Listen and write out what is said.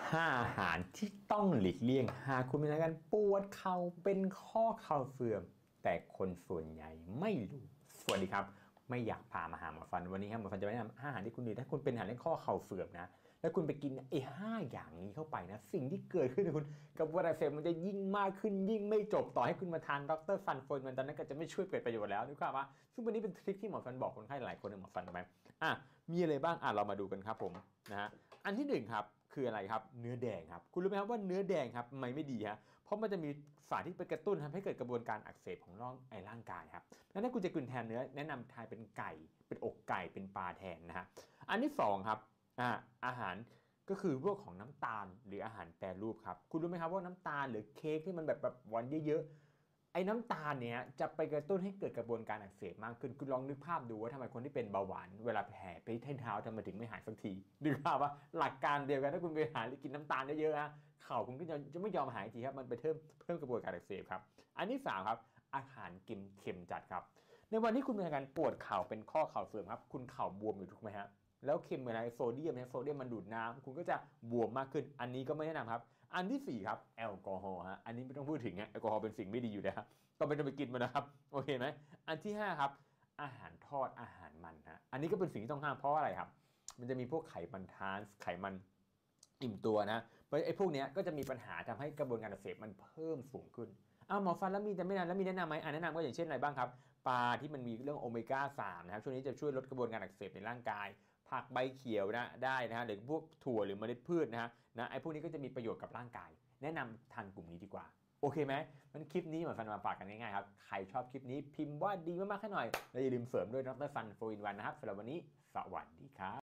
5อาหารที่ต้องหลีกเลี่ยงหากคุณมีอาการปวดเข่าเป็นข้อเข่าเสื่อมแต่คนส่วนใหญ่ไม่รู้สวัสดีครับไม่อยากพามาหาหมอฟันวันนี้ครับหมอฟันจะแนะนำอาหารที่คุณดีถ้าคุณเป็นอาหารเรื่องข้อเข่าเสื่อมนะแล้วคุณไปกิน5อย่างนี้เข้าไปนะสิ่งที่เกิดขึ้นกับคุณกับวัณเสพมันจะยิ่งมากขึ้นยิ่งไม่จบต่อให้คุณมาทานดรฟันโฟนมันตอนนั้นก็จะไม่ช่วยเกิดประโยชน์แล้วนึกภาพว่าซึ่งวันนี้เป็นทริคที่หมอฟันบอกคนไข้หลายคนในหมอฟันถูกไหมมีอะไรบ้างเรามาดูกันครับผมนะฮะอันที่1ครับคืออะไรครับเนื้อแดงครับคุณรู้ไหมครับว่าเนื้อแดงครับไม่ดีฮะเพราะมันจะมีสารที่ไปกระตุ้นทำให้เกิดกระบวนการอักเสบของร่างกายครับแล้วถ้าคุณจะกินแทนเนื้อแนะนำทานเป็นไก่เป็นอกไก่เป็นปลาแทนนะฮะอันที่2ครับอาหารก็คือพวกของน้ำตาลหรืออาหารแปรรูปครับคุณรู้ไหมครับว่าน้ำตาลหรือเค้กที่มันแบบหวานเยอะๆไอ้น้ำตาลเนี้ยจะไปกระตุ้นให้เกิดกระบวนการอักเสบมากขึ้นคุณลองนึกภาพดูว่าทำไมคนที่เป็นเบาหวานเวลาแผลไปที่เท้าทำไมถึงไม่หายสักทีนึกภาพว่าหลักการเดียวกันถ้าคุณไปหาหรือกินน้ำตาลเยอะๆนะเข่าคุณก็จะไม่ยอมหายทีครับมันไปเพิ่มกระบวนการอักเสบครับอันที่3ครับอาหารกินเค็มจัดครับในวันที่คุณมีอาการปวดเข่าเป็นข้อเข่าเสื่อมครับคุณเข่าบวมอยู่ถูกไหมฮะแล้วเค็มอะไรโซเดียมมันดูดน้ำคุณก็จะบวมมากขึ้นอันนี้ก็ไม่แนะนำครับอันที่4ครับแอลกอฮอล์ฮะอันนี้ไม่ต้องพูดถึงแอลกอฮอล์เป็นสิ่งไม่ดีอยู่แล้วก็ไม่ต้องไปกินมันนะครับโอเคไหมอันที่5ครับอาหารทอดอาหารมันฮะอันนี้ก็เป็นสิ่งที่ต้องห้ามเพราะอะไรครับมันจะมีพวกไขมันทรานส์ไขมันอิ่มตัวนะเพราะไอ้พวกนี้ก็จะมีปัญหาทำให้กระบวนการอักเสบมันเพิ่มสูงขึ้นหมอฟันแล้วมีแต่ไม่นานแล้วมีแนะนำไหมแนะนำก็อย่างเช่นอะไรบ้างครับปลาที่มันมีเรื่องโอเมก้า3นะครับช่วงนี้จะช่วยลดกระบวนการอักเสบในร่างกายผักใบเขียวนะได้นะฮะหรือพวกถั่วหรือเมล็ดพืชนะไอ้พวกนี้ก็จะมีประโยชน์กับร่างกายแนะนำทานกลุ่มนี้ดีกว่าโอเคไหมมันคลิปนี้หมอฟันมาฝากกันง่ายๆครับใครชอบคลิปนี้พิมพ์ว่าดีมากๆให้หน่อยและอย่าลืมเสริมด้วยดรฟันโฟอินวันนะครับสำหรับวันนี้สวัสดีครับ